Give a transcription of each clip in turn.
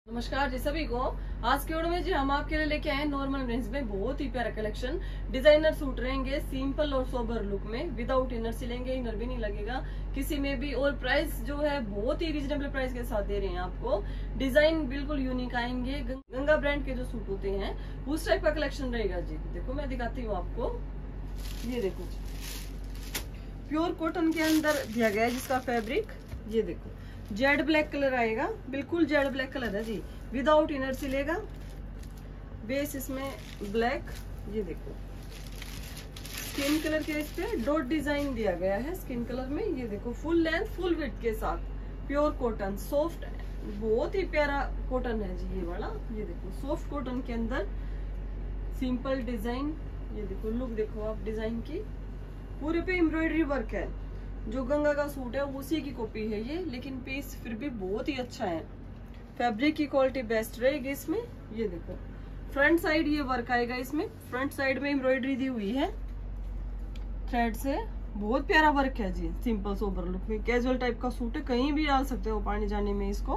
नमस्कार जी सभी को। आज के वीडियो में जी हम आपके लिए लेके आए नॉर्मल रेंज में बहुत ही प्यारा कलेक्शन। डिजाइनर सूट रहेंगे सिंपल और सोबर लुक में, विदाउट इनर सिलेंगे, इनर भी नहीं लगेगा किसी में भी। और प्राइस जो है बहुत ही रिजनेबल प्राइस के साथ दे रहे हैं आपको। डिजाइन बिल्कुल यूनिक आएंगे, गंगा ब्रांड के जो सूट होते हैं उस टाइप का कलेक्शन रहेगा जी। देखो मैं दिखाती हूँ आपको, ये देखो प्योर कॉटन के अंदर दिया गया है जिसका फैब्रिक, ये देखो जेड ब्लैक कलर आएगा, बिल्कुल जेड ब्लैक कलर है जी, विदाउट इनर सिलेगा। बेस इसमें ब्लैक, ये देखो स्किन कलर के इस पे डॉट डिजाइन दिया गया है स्किन कलर में। ये देखो फुल लेंथ फुल विड्थ के साथ, प्योर कॉटन, सॉफ्ट, बहुत ही प्यारा कॉटन है जी ये वाला। ये देखो सॉफ्ट कॉटन के अंदर सिंपल डिजाइन, ये देखो लुक देखो आप डिजाइन की, पूरे पे एम्ब्रॉयडरी वर्क है। जो गंगा का सूट है उसी की कॉपी है ये, लेकिन पीस फिर भी बहुत ही अच्छा है। फैब्रिक की क्वालिटी बेस्ट रहेगी इसमें। ये देखो फ्रंट साइड ये वर्क आएगा इसमें, फ्रंट साइड में एम्ब्रॉयडरी दी हुई है थ्रेड से, बहुत प्यारा वर्क है जी। सिंपल सोबर लुक में कैजुअल टाइप का सूट है, कहीं भी डाल सकते हो पानी जाने में इसको,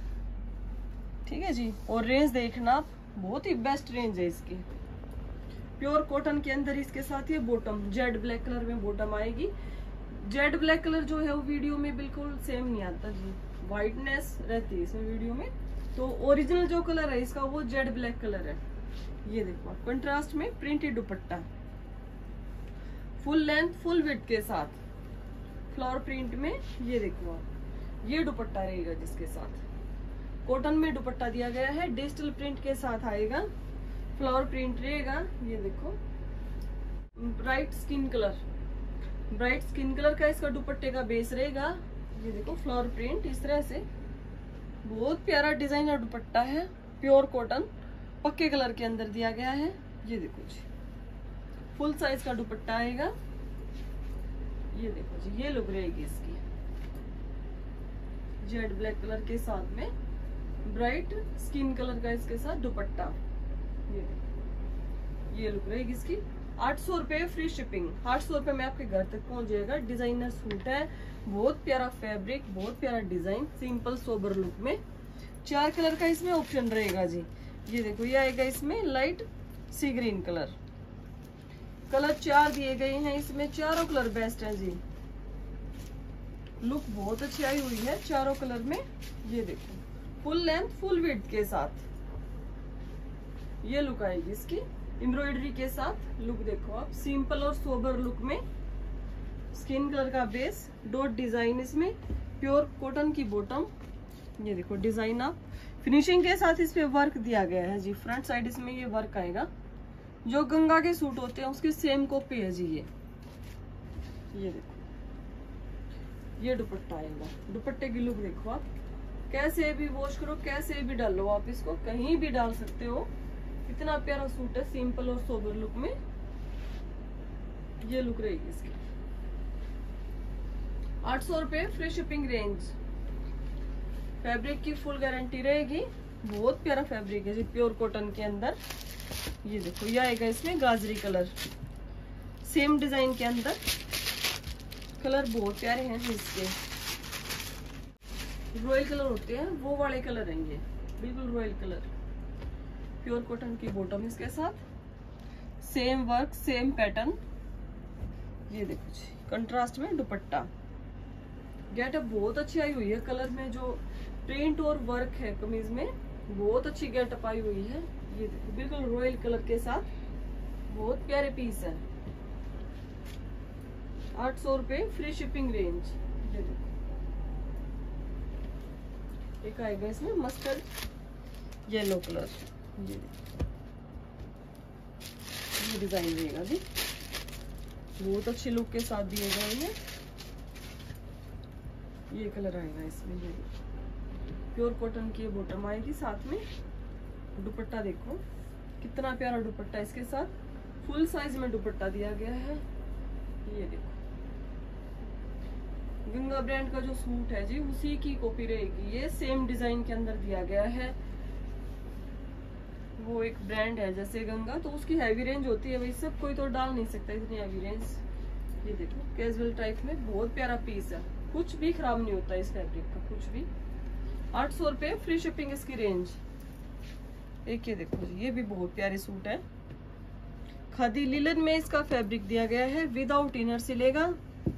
ठीक है जी। और रेंज देखना आप, बहुत ही बेस्ट रेंज है इसकी। प्योर कॉटन के अंदर इसके साथ ये बॉटम जेड ब्लैक कलर में बॉटम आएगी। जेड ब्लैक कलर जो है वो वीडियो में बिल्कुल सेम नहीं आता जी, व्हाइटनेस रहती है इसमें वीडियो में। तो ओरिजिनल जो कलर है इसका वो जेड ब्लैक कलर है। ये देखो कंट्रास्ट में printed dupatta, full length full width के साथ फ्लावर प्रिंट में। ये देखो आप, ये दुपट्टा रहेगा जिसके साथ कॉटन में दुपट्टा दिया गया है, डिजिटल प्रिंट के साथ आएगा, फ्लावर प्रिंट रहेगा। ये देखो bright skin colour, bright skin colour का इसका दुपट्टे का बेस रहेगा। ये देखो फ्लावर प्रिंट इस तरह से, बहुत प्यारा डिजाइनर दुपट्टा है, प्योर कॉटन पक्के कलर के अंदर दिया गया है। ये देखो जी फुल साइज का दुपट्टा आएगा। ये देखो जी ये लुक रहेगी इसकी, जेड ब्लैक कलर के साथ में ब्राइट स्किन कलर का इसके साथ दुपट्टा। ये देखो ये लुक रहेगी इसकी। 800 रुपए फ्री शिपिंग, 800 रुपए में आपके घर तक पहुंच जाएगा। डिजाइनर सूट है, बहुत प्यारा फैब्रिक, बहुत प्यारा डिजाइन, सिंपल सोबर लुक में। 4 कलर का इसमें ऑप्शन रहेगा जी। ये देखो ये आएगा इसमें लाइट सी ग्रीन कलर, कलर 4 दिए गए हैं इसमें, चारों कलर बेस्ट है जी। लुक बहुत अच्छी आई हुई है चारों कलर में। ये देखो फुल लेंथ फुल विड्थ के साथ ये लुक आएगी इसकी, एम्ब्रॉयडरी के साथ। लुक देखो आप, सिंपल और सोबर लुक में, स्किन कलर का बेस, डॉट डिजाइन इसमें, प्योर कॉटन की बॉटम। ये देखो डिजाइन आप, फिनिशिंग के साथ इस पे वर्क दिया गया है जी। फ्रंट साइड इसमें ये वर्क आएगा, जो गंगा के सूट होते हैं उसकी सेम कॉपी है जी ये। ये देखो ये दुपट्टा आएगा, दुपट्टे की लुक देखो आप, कैसे भी वॉश करो, कैसे भी डालो आप इसको, कहीं भी डाल सकते हो। इतना प्यारा सूट है सिंपल और सोबर लुक में। ये लुक रहेगी इसकी। 800 रुपए फ्री शिपिंग रेंज। फैब्रिक की फुल गारंटी रहेगी, बहुत प्यारा फैब्रिक है जी प्योर कॉटन के अंदर। ये देखो ये आएगा इसमें गाजरी कलर, सेम डिजाइन के अंदर, कलर बहुत प्यारे हैं इसके, रॉयल कलर होते हैं वो वाले कलर हैं ये, बिल्कुल रॉयल कलर। प्योर कॉटन की बॉटम इसके साथ, सेम वर्क सेम पैटर्न। ये देखो जी कंट्रास्ट में दुपट्टा, गेटअप बहुत अच्छी आई हुई है। कलर में जो प्रिंट और वर्क है कमीज में, बहुत अच्छी गेटअप आई हुई है। ये देखो बिल्कुल रॉयल कलर के साथ, बहुत प्यारे पीस है। 800 रुपए फ्री शिपिंग रेंज। ये देखो एक आएगा इसमें मस्टर्ड येलो कलर, ये डिजाइन रहेगा जी, बहुत अच्छी लुक के साथ दिए गए हैं। ये कलर आएगा इसमें, ये प्योर कॉटन की बॉटम आएगी, साथ में दुपट्टा देखो कितना प्यारा दुपट्टा इसके साथ, फुल साइज में दुपट्टा दिया गया है। ये देखो गंगा ब्रांड का जो सूट है जी उसी की कॉपी रहेगी ये, सेम डिजाइन के अंदर दिया गया है। वो एक ब्रांड है जैसे गंगा, तो उसकी हैवी रेंज होती है, वही सब कोई तो डाल नहीं सकता इतनी हैवी रेंज। ये देखो कैजुअल टाइप में बहुत प्यारा पीस है, कुछ भी खराब नहीं होता इस फैब्रिक का, कुछ भी। 800 रुपये फ्री शिपिंग इसकी रेंज। एक ये देखो जी, ये भी बहुत प्यारे सूट है। खादी लिलन में इसका फैब्रिक दिया गया है, विदाउट इनर सिलेगा।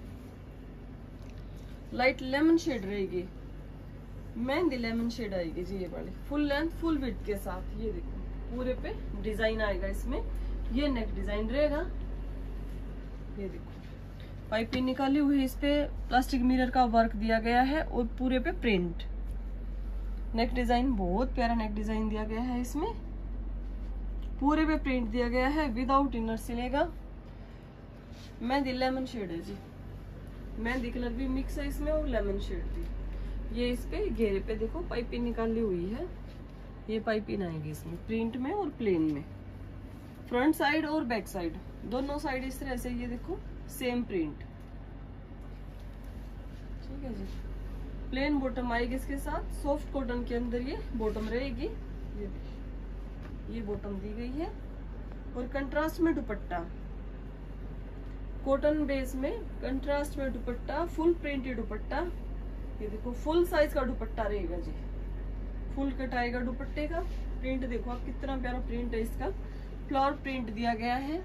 लाइट लेमन शेड रहेगी, मेहंदी लेमन शेड आएगी जी। ये वाली फुल लेंथ फुल विड्थ के साथ, ये देखो पूरे पे डिजाइन आएगा इसमें। ये नेक डिजाइन रहेगा, ये देखो पाइपिंग निकाली हुई, इस पे प्लास्टिक मिरर का वर्क दिया गया है और पूरे पे प्रिंट। नेक डिजाइन बहुत प्यारा नेक डिजाइन दिया गया है, इसमें पूरे पे प्रिंट दिया गया है, विदाउट इनर सिलेगा। मेहंदी लेमन शेड है जी, मेहंदी कलर भी मिक्स है इसमें और लेमन शेड भी। ये इस पे घेरे पे देखो पाइपिंग निकाली हुई है, ये पाइपिंग आएगी इसमें प्रिंट में और प्लेन में। फ्रंट साइड और बैक साइड दोनों साइड इस तरह से, ये देखो सेम प्रिंट। ठीक है जी। प्लेन बॉटम आएगी इसके साथ, सॉफ्ट कॉटन के अंदर ये बॉटम रहेगी। ये बॉटम दी गई है और कंट्रास्ट में दुपट्टा, कॉटन बेस में कंट्रास्ट में दुपट्टा, फुल प्रिंटेड दुपट्टा। ये देखो फुल साइज का दुपट्टा रहेगा जी, फुल कट आएगा दुपट्टे का। प्रिंट देखो आप कितना प्यारा प्रिंट है इसका, फ्लावर प्रिंट दिया गया है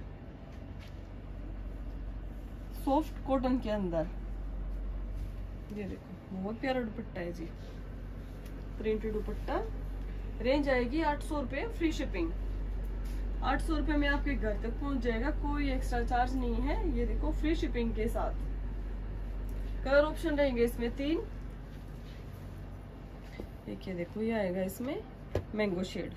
सॉफ्ट कॉटन के अंदर। ये देखो बहुत प्यारा दुपट्टा है जी, प्रिंटेड दुपट्टा। रेंज आएगी 800 रुपये फ्री शिपिंग। 800 रुपये में आपके घर तक पहुंच जाएगा, कोई एक्स्ट्रा चार्ज नहीं है। ये देखो फ्री शिपिंग के साथ। कलर ऑप्शन रहेंगे इसमें 3। एक ये देखो, ये आएगा इसमें मैंगो शेड,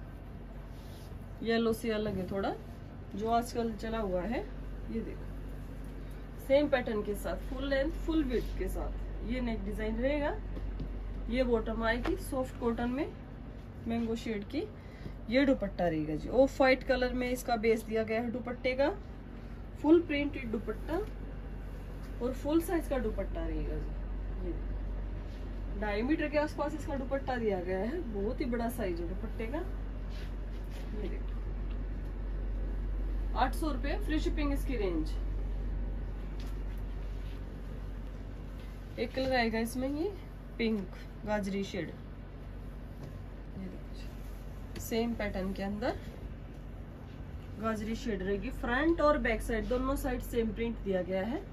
येलो से अलग है थोड़ा, जो आजकल चला हुआ है। ये देखो सेम पैटर्न के साथ, फुल लेंथ फुल विड्थ के साथ ये नेक डिजाइन रहेगा। ये बॉटम आएगी सॉफ्ट कॉटन में मैंगो शेड की। ये दुपट्टा रहेगा जी, ऑफ वाइट कलर में इसका बेस दिया गया है दुपट्टे का। फुल प्रिंटेड दुपट्टा और फुल साइज का दुपट्टा रहेगा जी। ये 2.5 मीटर के आसपास इसका दुपट्टा दिया गया है, बहुत ही बड़ा साइज है दुपट्टे का। ये देखो 800 रुपये फ्री शिपिंग इसकी रेंज। एक कलर आएगा इसमें, ये पिंक गाजरी शेड। ये देखो सेम पैटर्न के अंदर गाजरी शेड रहेगी। फ्रंट और बैक साइड दोनों साइड सेम प्रिंट दिया गया है।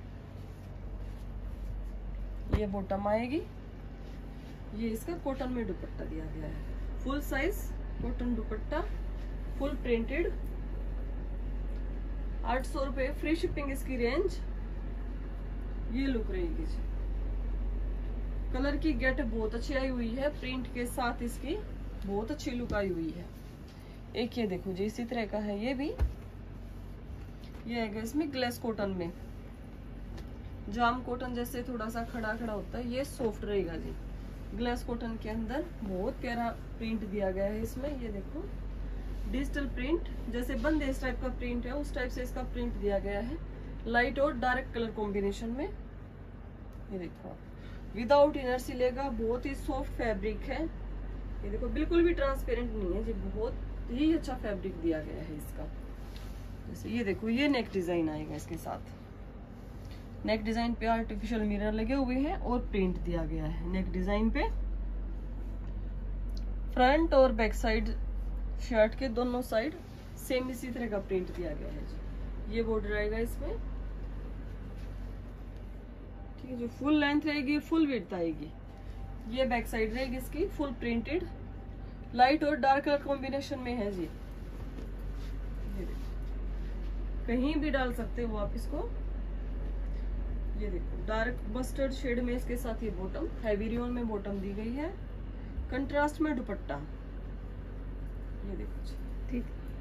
ये बॉटम आएगी, ये इसका कॉटन में दुपट्टा दिया गया है, full size cotton dupatta, full printed. 800 रुपये फ्री शिपिंग इसकी रेंज। ये लुक रहेगी जी। कलर की गेट बहुत अच्छी आई हुई है, प्रिंट के साथ इसकी बहुत अच्छी लुक आई हुई है। एक ये देखो जी, इसी तरह का है ये भी। ये आएगा इसमें ग्लेस कॉटन में, जाम कॉटन जैसे थोड़ा सा खड़ा खड़ा होता है, ये सॉफ्ट रहेगा जी। ग्लेस कॉटन के अंदर बहुत प्यारा प्रिंट दिया गया है इसमें। ये देखो डिजिटल प्रिंट, जैसे बंदेज टाइप का प्रिंट है उस टाइप से इसका प्रिंट दिया गया है, लाइट और डार्क कलर कॉम्बिनेशन में। ये देखो विदाउट इनर सिलेगा, बहुत ही सॉफ्ट फैब्रिक है। ये देखो बिल्कुल भी ट्रांसपेरेंट नहीं है जी, बहुत ही अच्छा फैब्रिक दिया गया है इसका। जैसे ये देखो, ये नेक डिजाइन आएगा इसके साथ। नेक डिजाइन पे आर्टिफिशियल मिरर लगे हुए हैं और प्रिंट दिया गया है नेक डिजाइन पे। फ्रंट और बैक साइड शर्ट के दोनों साइड सेम इसी तरह का प्रिंट दिया गया है जी। ये बॉर्डर आएगा इसमें, ठीक है, जो फुल लेंथ रहेगी फुल विड्थ आएगी। ये बैक साइड रहेगी इसकी फुल प्रिंटेड, लाइट और डार्क कलर कॉम्बिनेशन में है जी। ये देखो कहीं भी डाल सकते हो आप इसको। ये देखो डार्क मस्टर्ड शेड में इसके साथ ये बॉटम, हैवी रियोन में बॉटम दी गई है, कंट्रास्ट में दुपट्टा। ये देखो ठीक,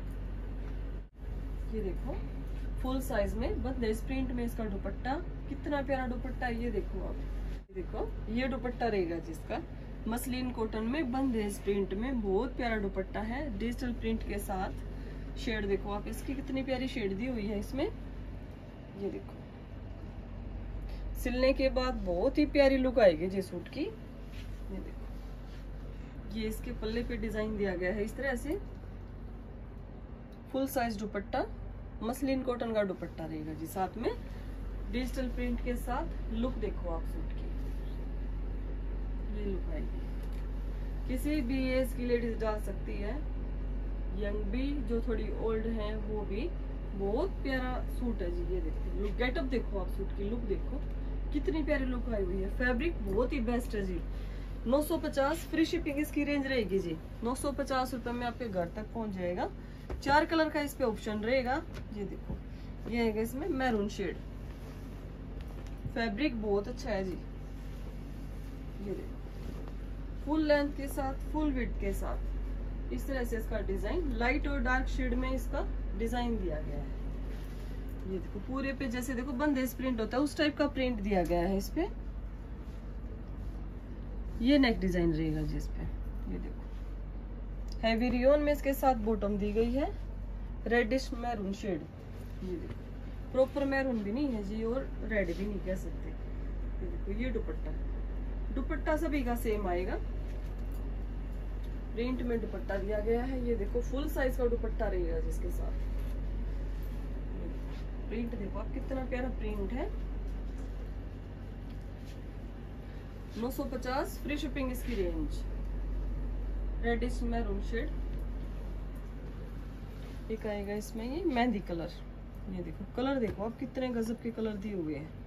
ये देखो फुल साइज में बंदेज प्रिंट में इसका दुपट्टा, कितना प्यारा दुपट्टा है। ये देखो आप, ये देखो ये दुपट्टा रहेगा जिसका मसलिन कॉटन में बंदेज प्रिंट में, बहुत प्यारा दुपट्टा है डिजिटल प्रिंट के साथ। शेड देखो आप इसकी कितनी प्यारी शेड दी हुई है इसमें। ये देखो सिलने के बाद बहुत ही प्यारी लुक आएगी जी सूट की। ये देखो ये इसके पल्ले पे डिजाइन दिया गया है इस तरह से, full size dupatta, muslin cotton का दुपट्टा रहेगा जी, साथ में डिजिटल प्रिंट के साथ। लुक देखो आप सूट की, ये लुक आएगी। किसी भी एज की लेडीज डाल सकती है, यंग भी, जो थोड़ी ओल्ड है वो भी। बहुत प्यारा सूट है जी। ये देखो लुक, गेटअप देखो आप, सूट की लुक देखो कितनी प्यारी लुक आई हुई है। फैब्रिक बहुत ही बेस्ट है जी। 950 फ्री शिपिंग इसकी रेंज रहेगी जी। 950 रुपए में आपके घर तक पहुंच जाएगा। 4 कलर का इस पे ऑप्शन रहेगा। ये देखो, ये है इसमें मैरून शेड। फैब्रिक बहुत अच्छा है जी। ये देखो फुल लेंथ के साथ, फुल विड्थ के साथ इस तरह से इसका डिजाइन, लाइट और डार्क शेड में इसका डिजाइन दिया गया है। ये देखो पूरे पे जैसे देखो बंदेज प्रिंट होता है उस टाइप का प्रिंट दिया गया है इस पे। ये नेक डिजाइन रहेगा जी इस पे। ये देखो हैवी रियोन में इसके साथ बॉटम दी गई है, रेडिश मैरून शेड। ये देखो प्रॉपर मैरून भी नहीं है जी और रेड भी नहीं कह सकते। ये देखो ये दुपट्टा, दुपट्टा सभी का सेम आएगा। प्रिंट में दुपट्टा दिया गया है। ये देखो फुल साइज का दुपट्टा रहेगा जिसके साथ। प्रिंट देखो आप कितना प्यारा प्रिंट है। 950 फ्री शिपिंग इसकी रेंज। रेडिश मैरून शेड एक आएगा इसमें, ये मेहंदी कलर। ये देखो कलर देखो आप कितने गजब के कलर दिए हुए हैं।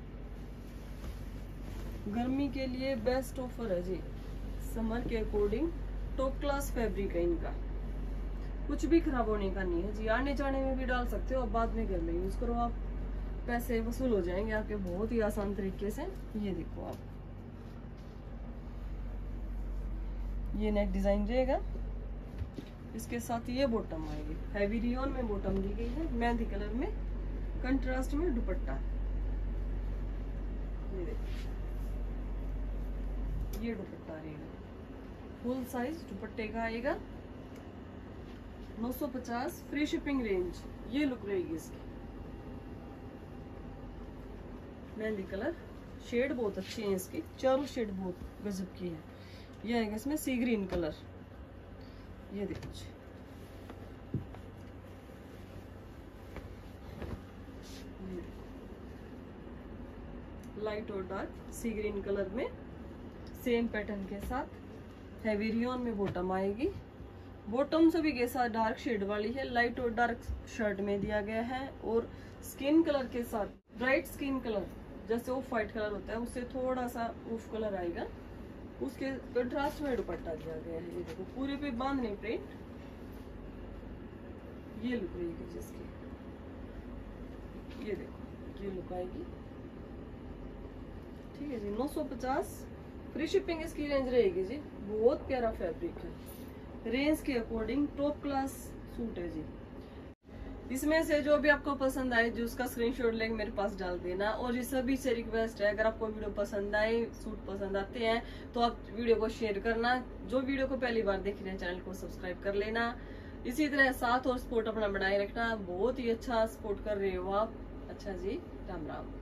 गर्मी के लिए बेस्ट ऑफर है जी, समर के अकॉर्डिंग। टॉप क्लास फैब्रिक है इनका, कुछ भी खराब होने का नहीं है जी। आने जाने में भी डाल सकते हो, अब बाद में घर में यूज करो आप, पैसे वसूल हो जाएंगे आपके बहुत ही आसान तरीके से। ये देखो आप, ये नेक डिजाइन रहेगा, इसके साथ ये बॉटम आएगी। हैवी रियोन में बॉटम दी गई है, मेहंदी कलर में, कंट्रास्ट में दुपट्टा। ये देखो ये दुपट्टा रहेगा, फुल साइज दुपट्टे का आएगा। 950 फ्री शिपिंग रेंज। ये लुक रहेगी इसकी। मेहंदी कलर शेड बहुत अच्छी है इसकी, चारों शेड बहुत गजब की है। ये आएगा इसमें सी ग्रीन कलर। ये देखो जी, लाइट और डार्क सी ग्रीन कलर में सेम पैटर्न के साथ। हैवी रियोन में बॉटम आएगी। बॉटम सभी के साथ डार्क शेड वाली है, लाइट और डार्क शर्ट में दिया गया है। और स्किन कलर के साथ ब्राइट स्किन कलर, जैसे ऑफ व्हाइट कलर होता है उससे थोड़ा सा ऑफ कलर आएगा, उसके कंट्रास्ट में दुपट्टा दिया गया है। ये देखो पूरे पे बांधनी प्रिंट। ये लुक रहेगी जिसकी। ये देखो ये लुक आएगी। ठीक है जी। 950 फ्री शिपिंग इसकी रेंज रहेगी जी। बहुत प्यारा फैब्रिक है, रेंज के अकॉर्डिंग टॉप क्लास सूट है जी। इसमें से जो भी आपको पसंद आए जो उसका स्क्रीनशॉट लेके मेरे पास डाल देना। और ये सभी से रिक्वेस्ट है, अगर आपको वीडियो पसंद आए, सूट पसंद आते हैं तो आप वीडियो को शेयर करना। जो वीडियो को पहली बार देख रहे हैं चैनल को सब्सक्राइब कर लेना। इसी तरह साथ और सपोर्ट अपना बनाए रखना। बहुत ही अच्छा सपोर्ट कर रहे हो आप। अच्छा जी, राम राम।